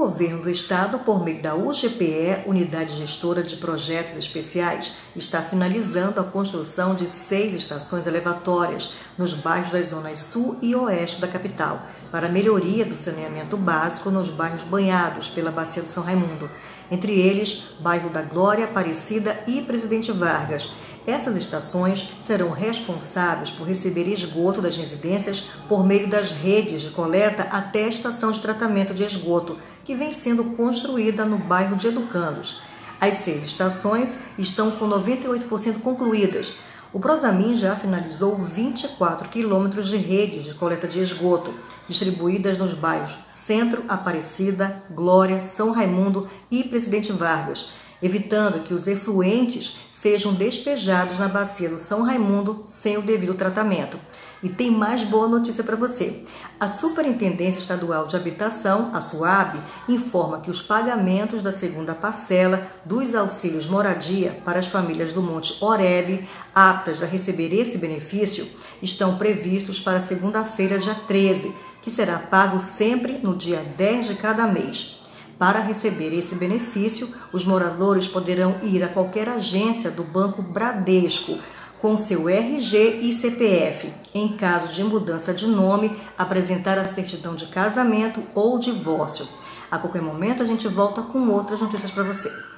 Governo do Estado, por meio da UGPE, Unidade Gestora de Projetos Especiais, está finalizando a construção de 6 estações elevatórias nos bairros das zonas sul e oeste da capital, para a melhoria do saneamento básico nos bairros banhados pela Bacia do São Raimundo, entre eles Bairro da Glória, Aparecida e Presidente Vargas. Essas estações serão responsáveis por receber esgoto das residências por meio das redes de coleta até a estação de tratamento de esgoto, que vem sendo construída no bairro de Educandos. As 6 estações estão com 98% concluídas. O Prosamin já finalizou 24 quilômetros de redes de coleta de esgoto, distribuídas nos bairros Centro, Aparecida, Glória, São Raimundo e Presidente Vargas, evitando que os efluentes sejam despejados na bacia do São Raimundo sem o devido tratamento. E tem mais boa notícia para você. A Superintendência Estadual de Habitação, a SUAB, informa que os pagamentos da segunda parcela dos auxílios moradia para as famílias do Monte Oreb, aptas a receber esse benefício, estão previstos para segunda-feira, dia 13, que será pago sempre no dia 10 de cada mês. Para receber esse benefício, os moradores poderão ir a qualquer agência do Banco Bradesco com seu RG e CPF. Em caso de mudança de nome, apresentar a certidão de casamento ou divórcio. A qualquer momento a gente volta com outras notícias para você.